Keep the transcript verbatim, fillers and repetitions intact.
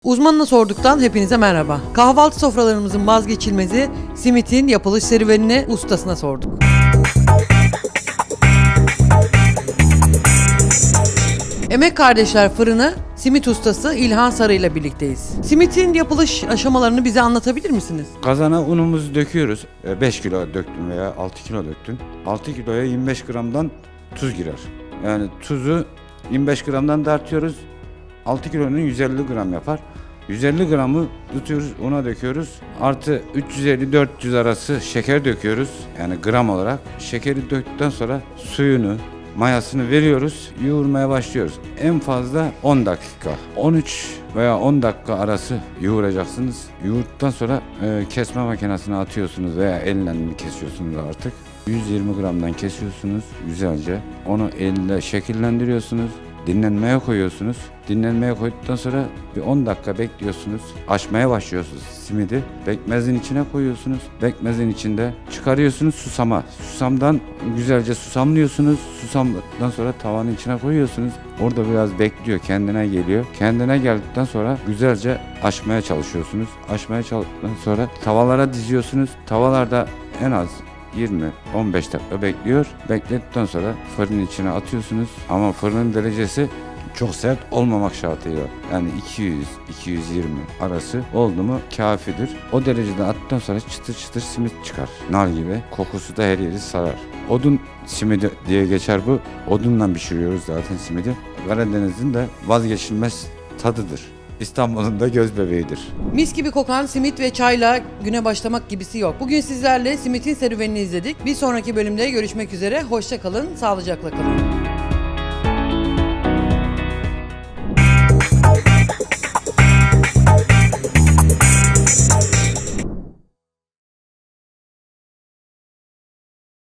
Uzmanına sorduktan hepinize merhaba. Kahvaltı sofralarımızın vazgeçilmezi simitin yapılış serüvenini ustasına sorduk. Emek Kardeşler Fırını simit ustası İlhan Sarı ile birlikteyiz. Simitin yapılış aşamalarını bize anlatabilir misiniz? Kazana unumuzu döküyoruz. beş kilo döktüm veya altı kilo döktüm. altı kiloya yirmi beş gramdan tuz girer. Yani tuzu yirmi beş gramdan tartıyoruz. altı kilonun yüz elli gram yapar. yüz elli gramı tutuyoruz, una döküyoruz. Artı üç yüz elli dört yüz arası şeker döküyoruz. Yani gram olarak. Şekeri döktükten sonra suyunu, mayasını veriyoruz, yoğurmaya başlıyoruz. En fazla on dakika. on üç veya on dakika arası yoğuracaksınız. Yoğurduktan sonra e, kesme makinesine atıyorsunuz veya elle mi kesiyorsunuz artık. yüz yirmi gramdan kesiyorsunuz güzelce. Onu elle şekillendiriyorsunuz. Dinlenmeye koyuyorsunuz. Dinlenmeye koyduktan sonra bir on dakika bekliyorsunuz. Açmaya başlıyorsunuz simidi. Pekmezin içine koyuyorsunuz. Pekmezin içinde çıkarıyorsunuz susama. Susamdan güzelce susamlıyorsunuz. Susamdan sonra tavanın içine koyuyorsunuz. Orada biraz bekliyor, kendine geliyor. Kendine geldikten sonra güzelce açmaya çalışıyorsunuz. Açmaya çalıştıktan sonra tavalara diziyorsunuz. Tavalarda en az yirmi on beş dakika bekliyor. Bekledikten sonra fırının içine atıyorsunuz. Ama fırının derecesi çok sert olmamak şartıyla. Yani iki yüz iki yüz yirmi arası oldu mu kafidir. O derecede attıktan sonra çıtır çıtır simit çıkar. Nar gibi. Kokusu da her yeri sarar. Odun simidi diye geçer bu. Odunla pişiriyoruz zaten simidi. Karadeniz'in de vazgeçilmez tadıdır. İstanbul'un da göz bebeğidir. Mis gibi kokan simit ve çayla güne başlamak gibisi yok. Bugün sizlerle simitin serüvenini izledik. Bir sonraki bölümde görüşmek üzere. Hoşça kalın, sağlıcakla kalın.